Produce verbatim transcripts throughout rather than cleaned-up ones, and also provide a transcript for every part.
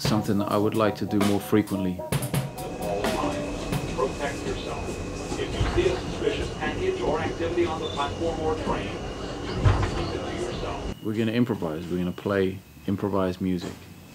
something that I would like to do more frequently. Protect yourself. If you see a suspicious package or activity on the platform or train, do not keep it to yourself. We're going to improvise. We're going to play improvised music.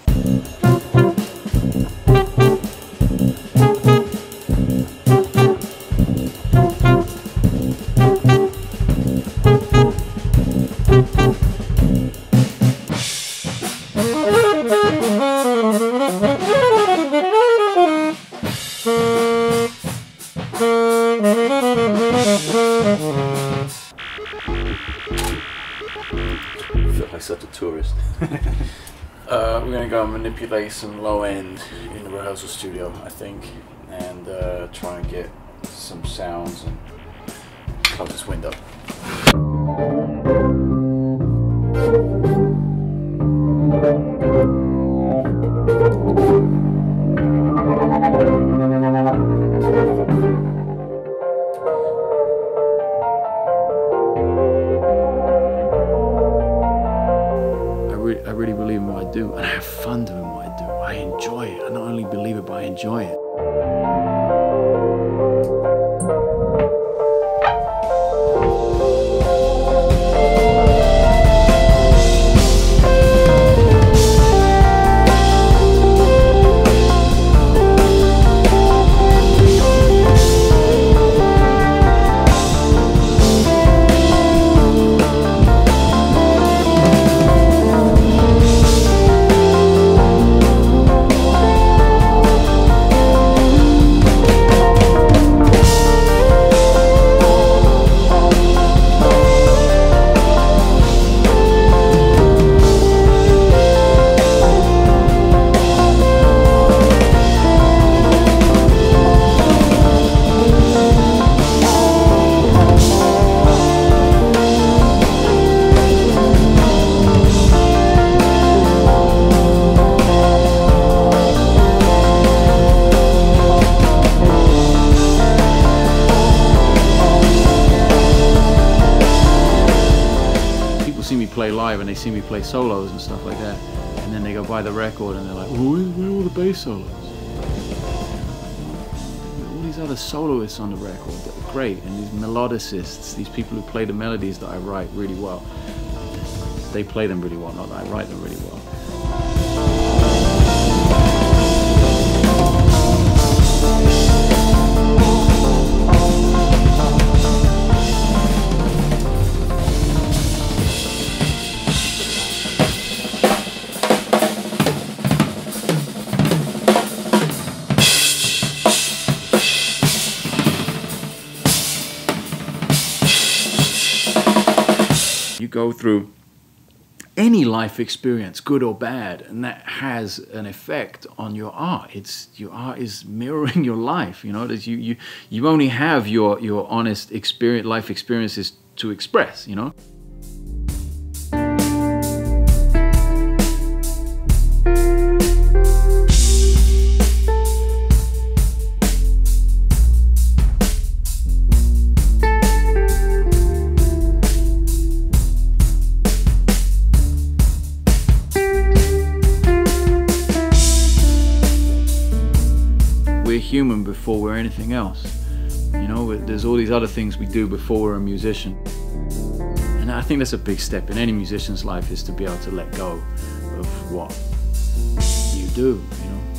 I feel like such a tourist. uh, we're gonna go and manipulate some low end in the rehearsal studio, I think, and uh, try and get some sounds and close this window. I really believe in what I do, and I have fun doing what I do. I enjoy it. I not only believe it, but I enjoy it. See me play live and they see me play solos and stuff like that, and then they go buy the record and they're like, well, where, where are all the bass solos? All these other soloists on the record that are great, and these melodicists, these people who play the melodies that I write really well, they play them really well, not that I write them really well. You go through any life experience, good or bad, and that has an effect on your art. It's your art is mirroring your life. You know, that you you you only have your your honest experience, life experiences to express. You know. We're human before we're anything else. You know, there's all these other things we do before we're a musician. And I think that's a big step in any musician's life, is to be able to let go of what you do, you know.